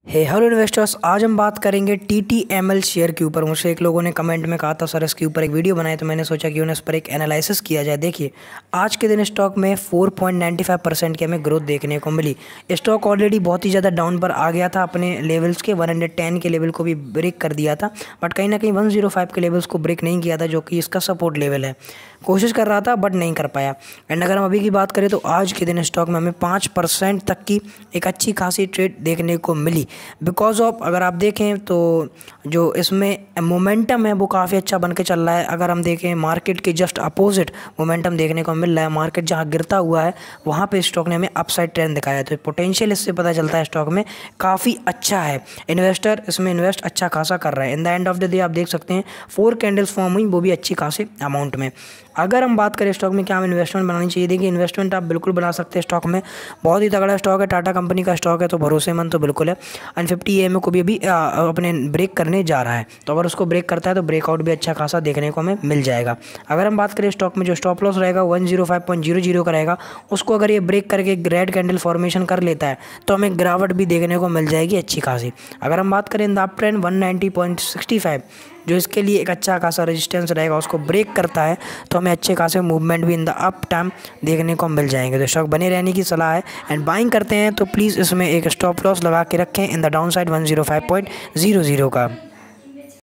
Hello investors, आज हम बात करेंगे TTML शेयर के ऊपर। मुझसे एक लोगों ने कमेंट में कहा था सर इसके ऊपर एक वीडियो बनाए, तो मैंने सोचा कि उन्हें इस पर एक एनालिसिस किया जाए। देखिए, आज के दिन स्टॉक में 4.95% की हमें ग्रोथ देखने को मिली। स्टॉक ऑलरेडी बहुत ही ज़्यादा डाउन पर आ गया था, अपने लेवल्स के 110 के लेवल को भी ब्रेक कर दिया था, बट कहीं ना कहीं 105 के लेवल्स को ब्रेक नहीं किया था, जो कि इसका सपोर्ट लेवल है। कोशिश कर रहा था बट नहीं कर पाया। एंड अगर हम अभी की बात करें तो आज के दिन स्टॉक में हमें 5% तक की एक अच्छी खासी ट्रेड देखने को मिली। बिकॉज ऑफ, अगर आप देखें तो जो इसमें मोमेंटम है वो काफ़ी अच्छा बन के चल रहा है। अगर हम देखें मार्केट के जस्ट अपोजिट मोमेंटम देखने को मिल रहा है। मार्केट जहाँ गिरता हुआ है वहाँ पे स्टॉक ने हमें अपसाइड ट्रेंड दिखाया है, तो पोटेंशियल इससे पता चलता है स्टॉक में काफ़ी अच्छा है। इन्वेस्टर इसमें इन्वेस्ट अच्छा खासा कर रहा है। In the end of the day आप देख सकते हैं 4 कैंडल्स फॉर्म हुई, वो भी अच्छी खासे अमाउंट में। अगर हम बात करें स्टॉक में क्या हमें इन्वेस्टमेंट बनानी चाहिए, देखिए इन्वेस्टमेंट आप बिल्कुल बना सकते हैं स्टॉक में। बहुत ही तगड़ा स्टॉक है, टाटा कंपनी का स्टॉक है, तो भरोसेमंद तो बिल्कुल है। एंड 50 EMA को भी अभी अपने ब्रेक करने जा रहा है, तो अगर उसको ब्रेक करता है तो ब्रेकआउट भी अच्छा खासा देखने को हमें मिल जाएगा। अगर हम बात करें स्टॉक में जो स्टॉप लॉस रहेगा 105.00 का रहेगा, उसको अगर ये ब्रेक करके रेड कैंडल फॉर्मेशन कर लेता है तो हमें गिरावट भी देखने को मिल जाएगी अच्छी खासी। अगर हम बात करें इन द अप ट्रेंड 190.65 जो इसके लिए एक अच्छा खासा रेजिस्टेंस रहेगा, उसको ब्रेक करता है तो हमें अच्छे खासे मूवमेंट भी इन द अप टाइम देखने को मिल जाएंगे। तो स्टॉक बने रहने की सलाह है। एंड बाइंग करते हैं तो प्लीज़ इसमें एक स्टॉप लॉस लगा के रखें इन द डाउन साइड 105.00 का।